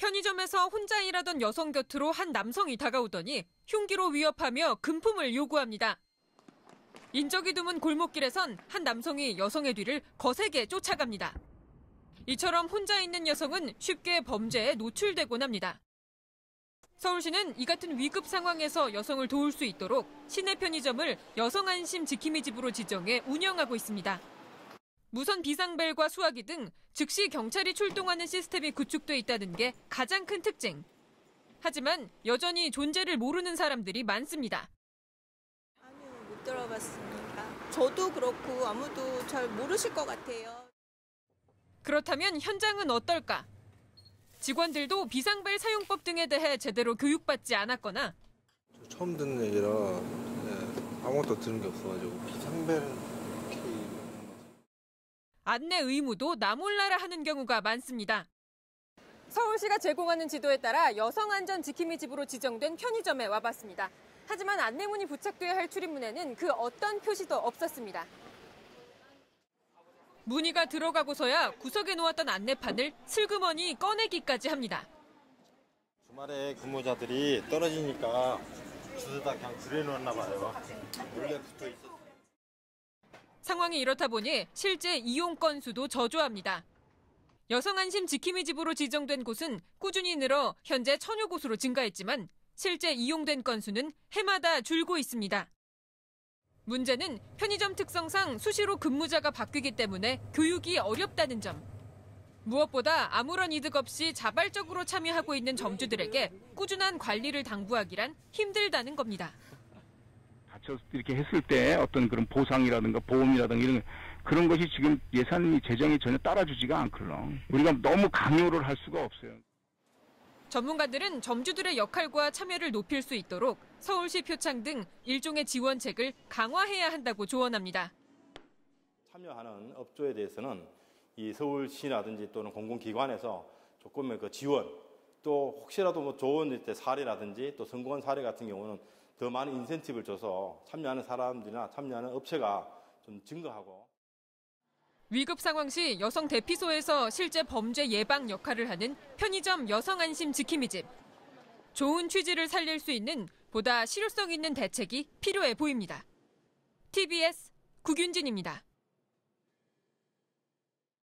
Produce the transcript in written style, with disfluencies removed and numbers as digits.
편의점에서 혼자 일하던 여성 곁으로 한 남성이 다가오더니 흉기로 위협하며 금품을 요구합니다. 인적이 드문 골목길에선 한 남성이 여성의 뒤를 거세게 쫓아갑니다. 이처럼 혼자 있는 여성은 쉽게 범죄에 노출되곤 합니다. 서울시는 이 같은 위급 상황에서 여성을 도울 수 있도록 시내 편의점을 여성 안심 지킴이 집으로 지정해 운영하고 있습니다. 무선 비상벨과 수화기 등 즉시 경찰이 출동하는 시스템이 구축돼 있다는 게 가장 큰 특징. 하지만 여전히 존재를 모르는 사람들이 많습니다. 아니요, 못 들어봤습니다. 저도 그렇고 아무도 잘 모르실 것 같아요. 그렇다면 현장은 어떨까? 직원들도 비상벨 사용법 등에 대해 제대로 교육받지 않았거나 처음 듣는 얘기라 아무것도 들은 게 없어가지고 비상벨은 안내 의무도 나 몰라라 하는 경우가 많습니다. 서울시가 제공하는 지도에 따라 여성 안전 지킴이 집으로 지정된 편의점에 와봤습니다. 하지만 안내문이 부착돼야 할 출입문에는 그 어떤 표시도 없었습니다. 문의가 들어가고서야 구석에 놓았던 안내판을 슬그머니 꺼내기까지 합니다. 주말에 근무자들이 떨어지니까 주워다 그냥 들여놓았나 봐요. 원래 붙어 있었어요. 상황이 이렇다 보니 실제 이용 건수도 저조합니다. 여성 안심 지킴이 집으로 지정된 곳은 꾸준히 늘어 현재 1000여 곳으로 증가했지만 실제 이용된 건수는 해마다 줄고 있습니다. 문제는 편의점 특성상 수시로 근무자가 바뀌기 때문에 교육이 어렵다는 점. 무엇보다 아무런 이득 없이 자발적으로 참여하고 있는 점주들에게 꾸준한 관리를 당부하기란 힘들다는 겁니다. 다쳐서 이렇게 했을 때 어떤 그런 보상이라든가 보험이라든가 이런 그런 것이 지금 예산이 재정이 전혀 따라주지가 않거든. 우리가 너무 강요를 할 수가 없어요. 전문가들은 점주들의 역할과 참여를 높일 수 있도록 서울시 표창 등 일종의 지원책을 강화해야 한다고 조언합니다. 참여하는 업조에 대해서는 이 서울시라든지 또는 공공기관에서 조금의 그 지원, 또 혹시라도 뭐 좋은 사례라든지 또 성공한 사례 같은 경우는 더 많은 인센티브를 줘서 참여하는 사람들이나 참여하는 업체가 좀 증가하고. 위급 상황 시 여성 대피소에서 실제 범죄 예방 역할을 하는 편의점 여성 안심 지킴이 집. 좋은 취지를 살릴 수 있는 보다 실효성 있는 대책이 필요해 보입니다. TBS 구균진입니다.